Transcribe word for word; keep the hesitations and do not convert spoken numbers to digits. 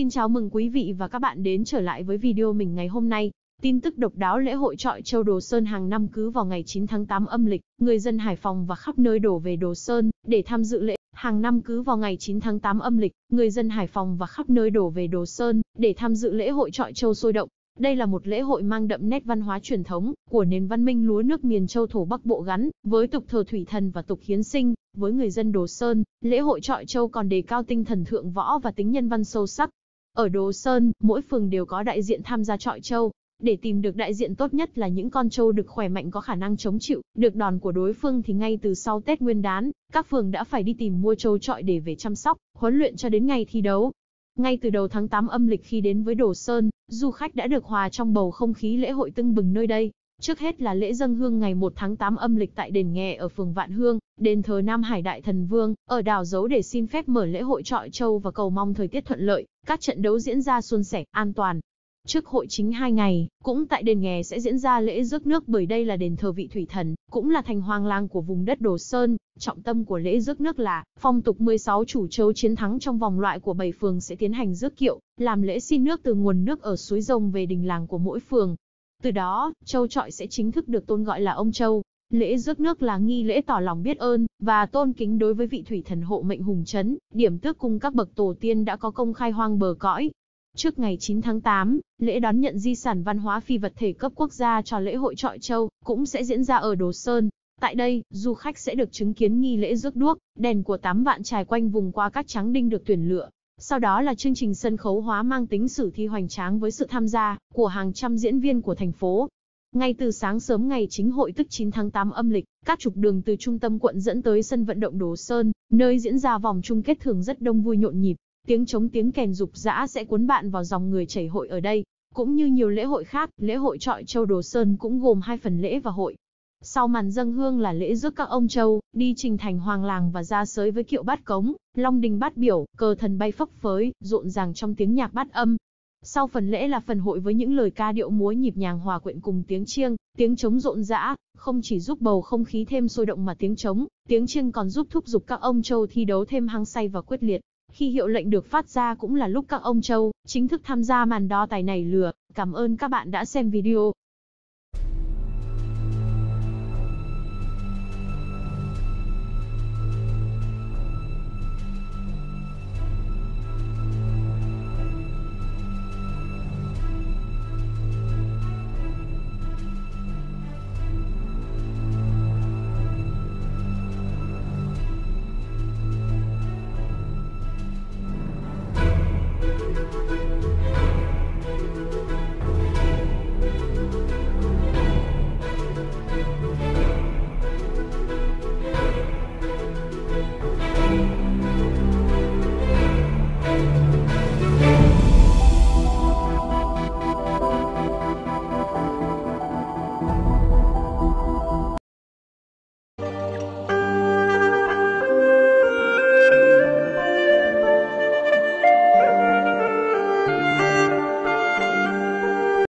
Xin chào mừng quý vị và các bạn đến trở lại với video mình ngày hôm nay. Tin tức độc đáo lễ hội chọi châu Đồ Sơn hàng năm cứ vào ngày chín tháng tám âm lịch, người dân Hải Phòng và khắp nơi đổ về Đồ Sơn để tham dự lễ. Hàng năm cứ vào ngày chín tháng tám âm lịch, người dân Hải Phòng và khắp nơi đổ về Đồ Sơn để tham dự lễ hội chọi châu sôi động. Đây là một lễ hội mang đậm nét văn hóa truyền thống của nền văn minh lúa nước miền châu thổ Bắc Bộ gắn với tục thờ thủy thần và tục hiến sinh. Với người dân Đồ Sơn, lễ hội chọi châu còn đề cao tinh thần thượng võ và tính nhân văn sâu sắc. Ở Đồ Sơn, mỗi phường đều có đại diện tham gia chọi châu. Để tìm được đại diện tốt nhất là những con trâu được khỏe mạnh có khả năng chống chịu được đòn của đối phương thì ngay từ sau Tết Nguyên đán, các phường đã phải đi tìm mua trâu chọi để về chăm sóc, huấn luyện cho đến ngày thi đấu. Ngay từ đầu tháng tám âm lịch khi đến với Đồ Sơn, du khách đã được hòa trong bầu không khí lễ hội tưng bừng nơi đây. Trước hết là lễ dâng hương ngày một tháng tám âm lịch tại đền Nghè ở phường Vạn Hương, đền thờ Nam Hải Đại Thần Vương, ở đảo Dấu để xin phép mở lễ hội chọi châu và cầu mong thời tiết thuận lợi, các trận đấu diễn ra suôn sẻ, an toàn. Trước hội chính hai ngày, cũng tại đền Nghè sẽ diễn ra lễ rước nước bởi đây là đền thờ vị thủy thần, cũng là thành hoàng làng của vùng đất Đồ Sơn. Trọng tâm của lễ rước nước là phong tục mười sáu chủ trâu chiến thắng trong vòng loại của bảy phường sẽ tiến hành rước kiệu, làm lễ xin nước từ nguồn nước ở suối Rồng về đình làng của mỗi phường. Từ đó, trâu chọi sẽ chính thức được tôn gọi là ông trâu. Lễ rước nước là nghi lễ tỏ lòng biết ơn và tôn kính đối với vị thủy thần hộ mệnh hùng trấn, điểm tước cùng các bậc tổ tiên đã có công khai hoang bờ cõi. Trước ngày chín tháng tám, lễ đón nhận di sản văn hóa phi vật thể cấp quốc gia cho lễ hội chọi châu cũng sẽ diễn ra ở Đồ Sơn. Tại đây, du khách sẽ được chứng kiến nghi lễ rước đuốc, đèn của tám vạn trải quanh vùng qua các tráng đinh được tuyển lựa. Sau đó là chương trình sân khấu hóa mang tính sử thi hoành tráng với sự tham gia của hàng trăm diễn viên của thành phố. Ngay từ sáng sớm ngày chính hội tức chín tháng tám âm lịch, các trục đường từ trung tâm quận dẫn tới sân vận động Đồ Sơn, nơi diễn ra vòng chung kết thường rất đông vui nhộn nhịp. Tiếng trống tiếng kèn rục rã sẽ cuốn bạn vào dòng người chảy hội ở đây. Cũng như nhiều lễ hội khác, lễ hội chọi châu Đồ Sơn cũng gồm hai phần lễ và hội. Sau màn dâng hương là lễ rước các ông trâu, đi trình thành hoàng làng và ra sới với kiệu bát cống, long đình bát biểu, cờ thần bay phấp phới, rộn ràng trong tiếng nhạc bát âm. Sau phần lễ là phần hội với những lời ca điệu múa nhịp nhàng hòa quyện cùng tiếng chiêng, tiếng trống rộn rã, không chỉ giúp bầu không khí thêm sôi động mà tiếng trống, tiếng chiêng còn giúp thúc giục các ông trâu thi đấu thêm hăng say và quyết liệt. Khi hiệu lệnh được phát ra cũng là lúc các ông trâu chính thức tham gia màn đo tài nảy lửa. Cảm ơn các bạn đã xem video. Thank you.